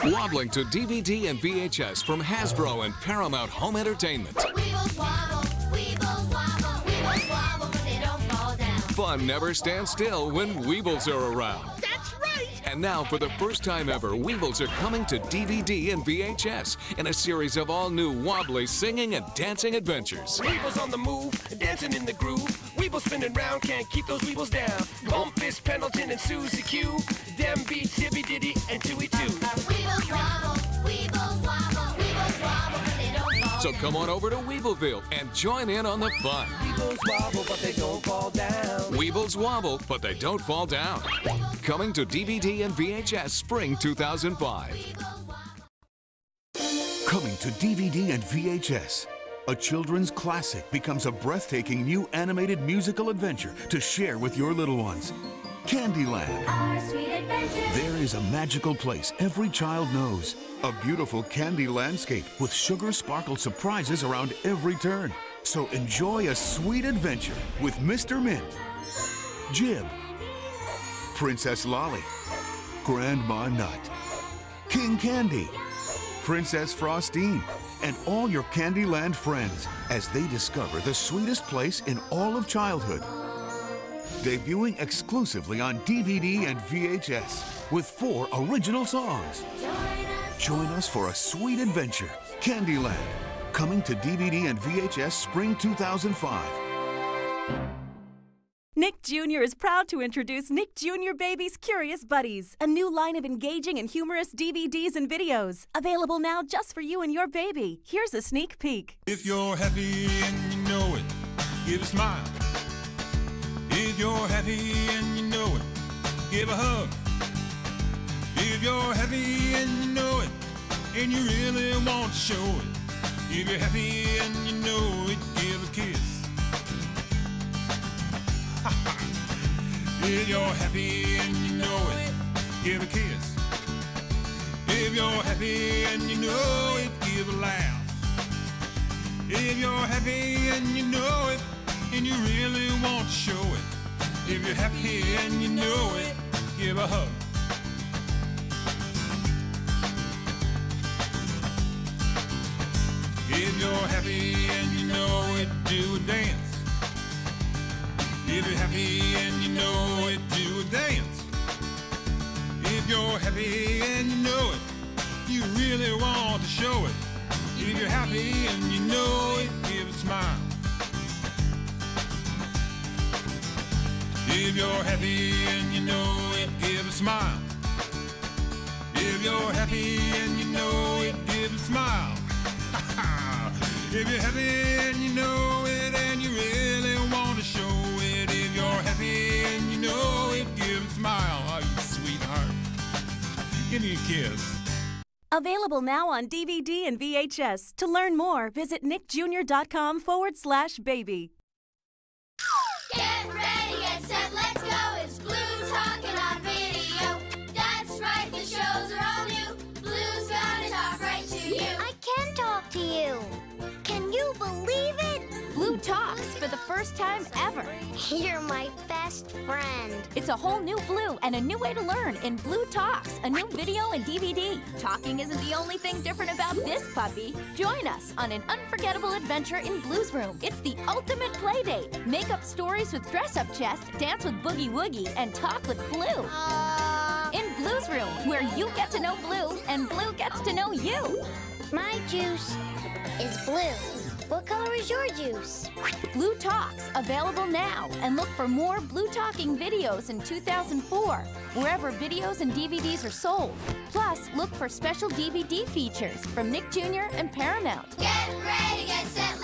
Wobbling to DVD and VHS from Hasbro and Paramount Home Entertainment. Weebles wobble, Weebles wobble, but they don't fall down. Fun never stands still when Weebles are around. That's right! And now, for the first time ever, Weebles are coming to DVD and VHS in a series of all-new wobbly singing and dancing adventures. Weebles on the move, dancing in the groove. Weebles spinning round, can't keep those Weebles down. Bumpus, Pendleton, and Susie Q. Dem beat, Tibby, Diddy, and Dewey too. Weebles wobble, Weebles wobble, but they don't fall So down. come on over to Weebleville and join in on the fun. Weebles wobble, but they don't fall down. Weebles wobble, but they don't fall down. Coming to DVD and VHS Spring 2005. Coming to DVD and VHS. A children's classic becomes a breathtaking new animated musical adventure to share with your little ones. Candyland. Our sweet adventure. There is a magical place every child knows. A beautiful candy landscape with sugar sparkle surprises around every turn. So enjoy a sweet adventure with Mr. Mint, Jib, Princess Lolly, Grandma Nut, King Candy, Princess Frostine, and all your Candyland friends as they discover the sweetest place in all of childhood. Debuting exclusively on DVD and VHS with 4 original songs. Join us for a sweet adventure. Candyland, coming to DVD and VHS Spring 2005. Nick Jr. is proud to introduce Nick Jr. Baby's Curious Buddies, a new line of engaging and humorous DVDs and videos. Available now just for you and your baby. Here's a sneak peek. If you're happy and you know it, give a smile. If you're happy and you know it, give a hug. If you're happy and you know it, and you really want to show it, if you're happy and you know it, give a kiss. If you're happy and you know it, give a kiss. If you're happy and you know it, give a laugh. If you're happy and you know it, and you really want to show it, if you're happy and you know it, give a hug. If you're happy and you know it, do a dance. If you're happy and you know it, do a dance. If you're happy and you know it, you really want to show it. If you're happy and you know it, give a smile. If you're happy and you know it, give a smile. If you're happy and you know it, give a smile. If you're happy and you know it and you really want to show it, if you're happy and you know it, give a smile. Oh, you sweetheart. Give me a kiss. Available now on DVD and VHS. To learn more, visit nickjr.com/baby. Get ready, get set, let's go. It's Blue talking on video. That's right, the shows are all new. Blue's gonna talk right to you. I can talk to you. Can you believe it? Blue talks for the first time ever. You're my best friend. It's a whole new Blue and a new way to learn in Blue Talks, a new video and DVD. Talking isn't the only thing different about this puppy. Join us on an unforgettable adventure in Blue's Room. It's the ultimate play date. Make up stories with dress-up chest, dance with Boogie Woogie, and talk with Blue. In Blue's Room, where you get to know Blue and Blue gets to know you. My juice is blue. What color is your juice? Blue Talks, available now. And look for more Blue Talking videos in 2004, wherever videos and DVDs are sold. Plus, look for special DVD features from Nick Jr. and Paramount. Get ready, get set,